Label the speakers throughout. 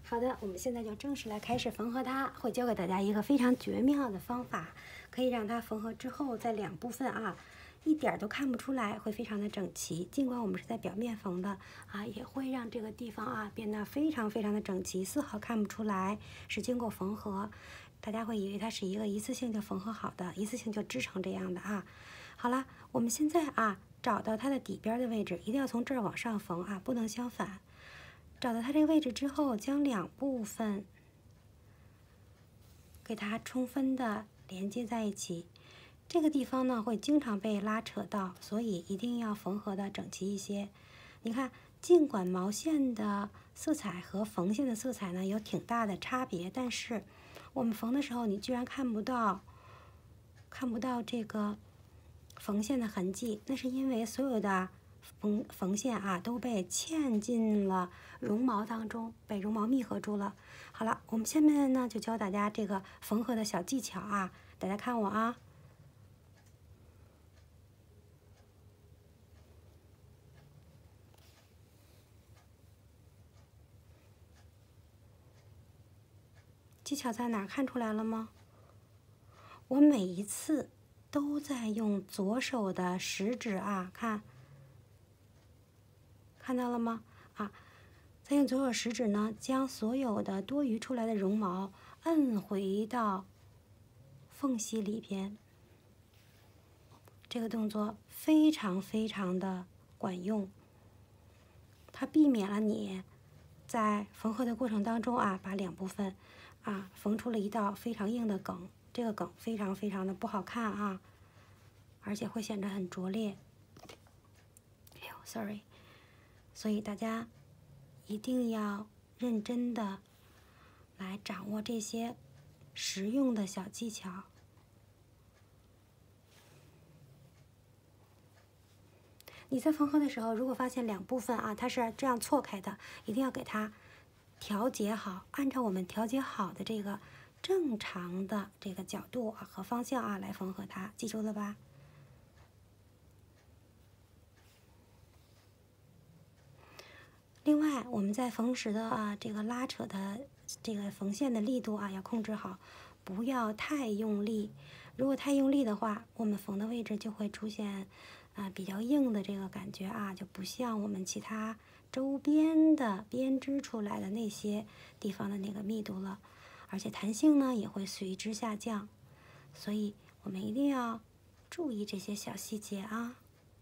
Speaker 1: 好的，我们现在就正式来开始缝合它，会教给大家一个非常绝妙的方法，可以让它缝合之后在两部分啊，一点都看不出来，会非常的整齐。尽管我们是在表面缝的啊，也会让这个地方啊变得非常的整齐，丝毫看不出来是经过缝合。大家会以为它是一个一次性就缝合好的，一次性就织成这样的啊。好了，我们现在啊找到它的底边的位置，一定要从这儿往上缝啊，不能相反。找到它这个位置之后，将两部分给它充分的连接在一起。这个地方呢会经常被拉扯到，所以一定要缝合的整齐一些。你看，尽管毛线的色彩和缝线的色彩呢有挺大的差别，但是我们缝的时候，你居然看不到这个缝线的痕迹，那是因为所有的缝线啊都被嵌进了绒毛当中，被绒毛密合住了。好了，我们下面呢就教大家这个缝合的小技巧啊，大家看我啊。技巧在哪儿？看出来了吗？我每一次都在用左手的食指啊，看到了吗？啊，再用左手食指呢，将所有的多余出来的绒毛摁回到缝隙里边。这个动作非常的管用，它避免了你在缝合的过程当中啊，把两部分啊缝出了一道非常硬的梗，这个梗非常的不好看啊，而且会显得很拙劣。哎呦 ，sorry， 所以大家一定要认真的来掌握这些实用的小技巧。你在缝合的时候，如果发现两部分啊它是这样错开的，一定要给它调节好，按照我们调节好的这个正常的这个角度啊和方向啊来缝合它，记住了吧？另外，我们在缝时的啊这个拉扯的这个缝线的力度啊要控制好，不要太用力。如果太用力的话，我们缝的位置就会出现比较硬的这个感觉啊，就不像我们其他周边的编织出来的那些地方的那个密度了，而且弹性呢也会随之下降。所以我们一定要注意这些小细节啊。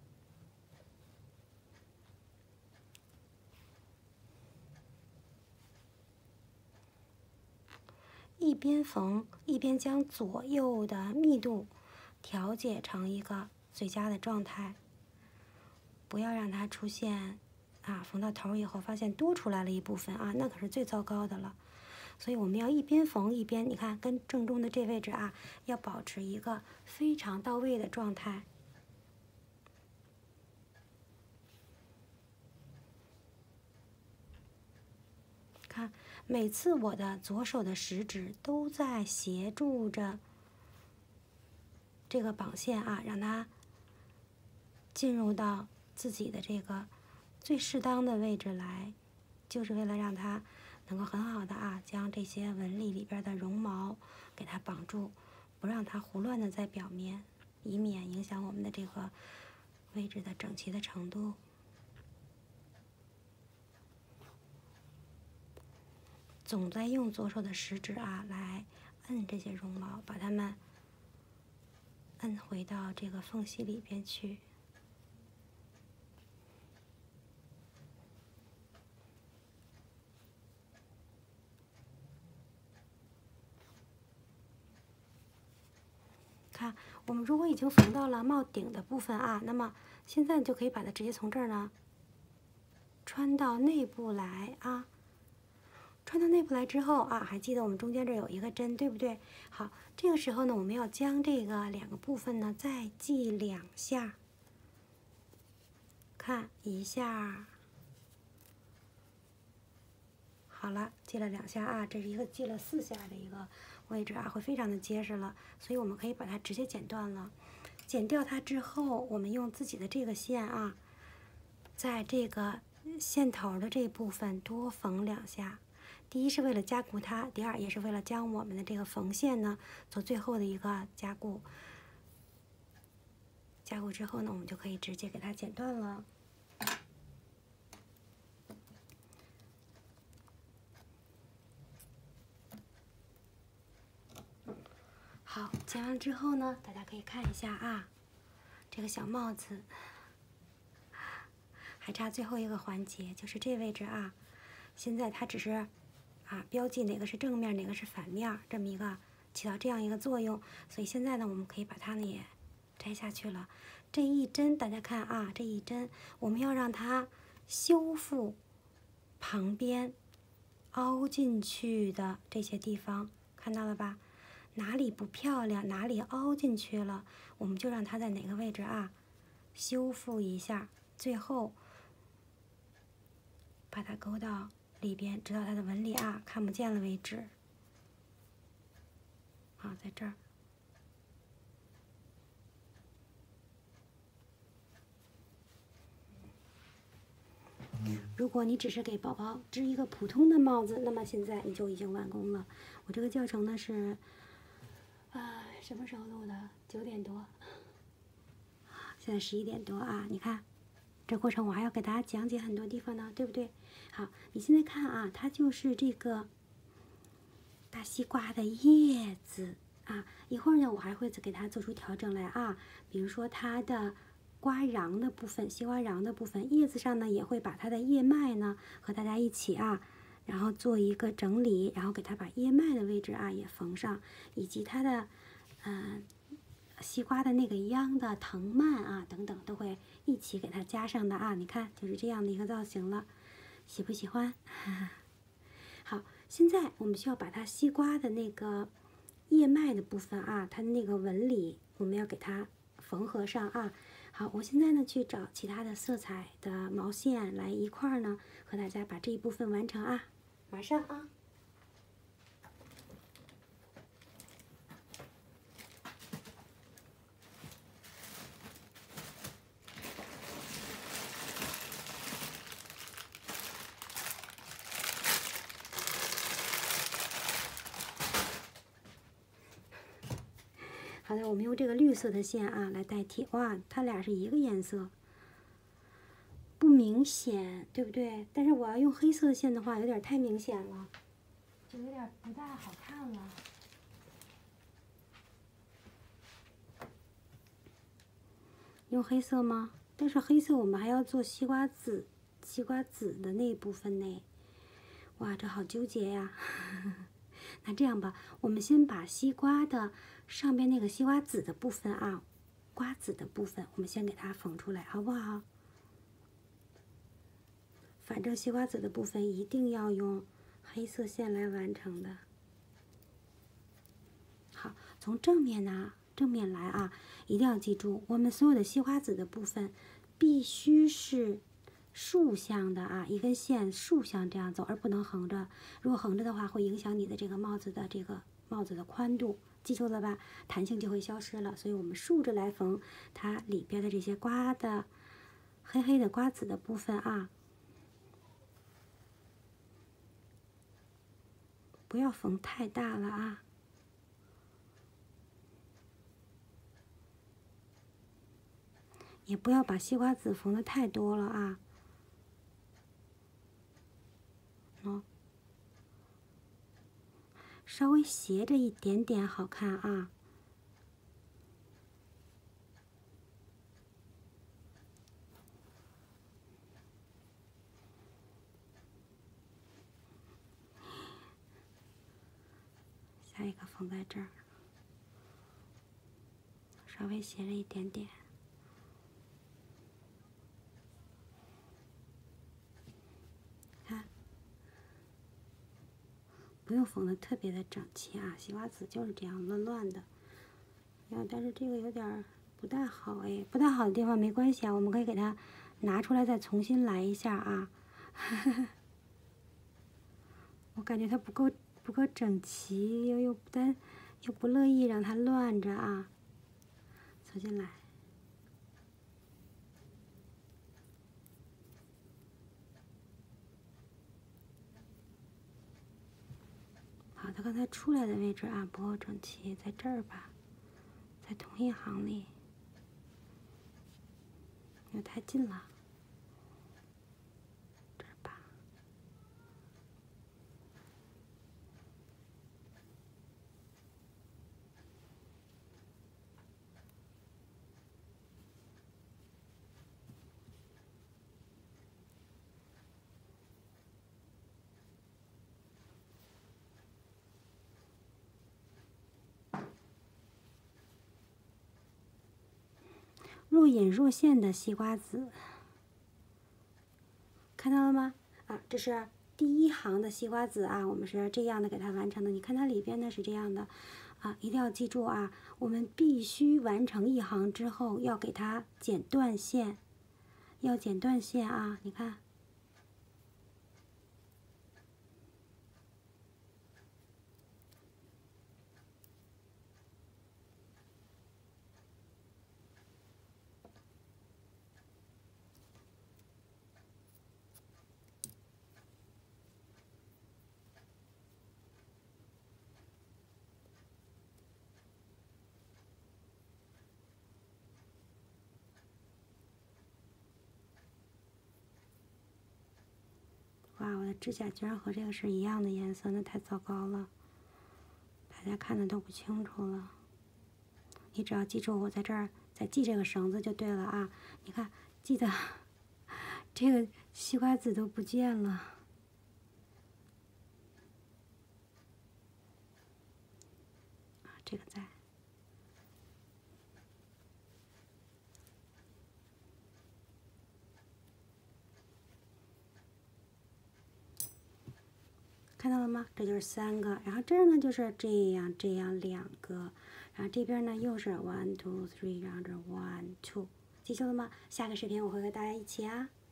Speaker 1: 一边缝一边将左右的密度调节成一个最佳的状态，不要让它出现缝到头以后发现多出来了一部分啊，那可是最糟糕的了。所以我们要一边缝一边，你看跟正中的这位置啊，要保持一个非常到位的状态。看，每次我的左手的食指都在协助着这个绑线啊，让它进入到自己的这个最适当的位置来，就是为了让它能够很好的将这些纹理里边的绒毛给它绑住，不让它胡乱的在表面，以免影响我们的这个位置的整齐的程度。总在用左手的食指来摁这些绒毛，把它们摁回到这个缝隙里边去。看，我们如果已经缝到了帽顶的部分那么现在就可以把它直接从这儿呢穿到内部来啊。穿到内部来之后还记得我们中间这有一个针，对不对？好，这个时候呢，我们要将这个两个部分呢再系2下，看1下，好了，系了2下这是一个系了4下的一个位置会非常的结实了，所以我们可以把它直接剪断了。剪掉它之后，我们用自己的这个线在这个线头的这部分多缝2下。 第一是为了加固它，第二也是为了将我们的这个缝线呢做最后的一个加固。加固之后呢，我们就可以直接给它剪断了。好，剪完之后呢，大家可以看一下啊，这个小帽子还差最后一个环节，就是这位置啊。现在它只是标记哪个是正面，哪个是反面，这么一个起到这样一个作用。所以现在呢，我们可以把它呢也摘下去了。这一针，大家看啊，这一针我们要让它修复旁边凹进去的这些地方，看到了吧？哪里不漂亮，哪里凹进去了，我们就让它在哪个位置啊修复一下，最后把它勾到里边，直到它的纹理啊看不见了为止。啊，在这儿。如果你只是给宝宝织一个普通的帽子，那么现在你就已经完工了。我这个教程呢是，什么时候录的？9点多，现在11点多啊！你看，这过程我还要给大家讲解很多地方呢，对不对？好，你现在看啊，它就是这个大西瓜的叶子啊。一会儿呢，我还会给它做出调整来啊，比如说它的瓜瓤的部分，西瓜瓤的部分，叶子上呢也会把它的叶脉呢和大家一起啊，然后做一个整理，然后给它把叶脉的位置啊也缝上，以及它的西瓜的那个秧的藤蔓啊等等都会一起给它加上的啊。你看就是这样的一个造型了，喜不喜欢？好，现在我们需要把它西瓜的那个叶脉的部分啊，它的那个纹理我们要给它缝合上啊。好，我现在呢去找其他的色彩的毛线来一块儿呢和大家把这一部分完成啊，马上啊。好的，我们用这个绿色的线啊来代替。哇，它俩是一个颜色，不明显，对不对？但是我要用黑色的线的话，有点太明显了，就有点不大好看了。用黑色吗？但是黑色我们还要做西瓜籽的那一部分呢。哇，这好纠结呀！那这样吧，我们先把西瓜的上边那个西瓜籽的部分啊，瓜子的部分，我们先给它缝出来，好不好？反正西瓜籽的部分一定要用黑色线来完成的。好，从正面来啊，一定要记住，我们所有的西瓜籽的部分必须是竖向的啊，一根线竖向这样走，而不能横着。如果横着的话，会影响你的这个帽子的宽度，记住了吧？弹性就会消失了。所以我们竖着来缝它里边的这些瓜的黑黑的瓜子的部分啊，不要缝太大了啊。也不要把西瓜籽缝的太多了啊。稍微斜着一点点好看啊。下一个缝在这儿，稍微斜着一点点。看，不用缝的特别的整齐啊，西瓜籽就是这样乱乱的。但是这个有点不太好哎，不太好的地方没关系啊，我们可以给它拿出来再重新来一下啊。我感觉它不够整齐，又不乐意让它乱着啊，重新来。 它刚才出来的位置啊不够整齐，在这儿吧，在同一行里，因为太近了。这儿吧。若隐若现的西瓜籽，看到了吗？啊，这是第一行的西瓜籽啊，我们是这样的给它完成的。你看它里边呢是这样的，啊，一定要记住啊，我们必须完成一行之后要给它剪断线，要剪断线啊，你看。哇，我的指甲居然和这个是一样的颜色，那太糟糕了，大家看的都不清楚了。你只要记住我在这儿再系这个绳子就对了啊！你看，记得这个西瓜籽都不见了，啊，这个在。看到了吗？这就是3个，然后这儿呢就是这样2个，然后这边呢又是1 2 3，然后这1 2，记住了吗？下个视频我会和大家一起啊。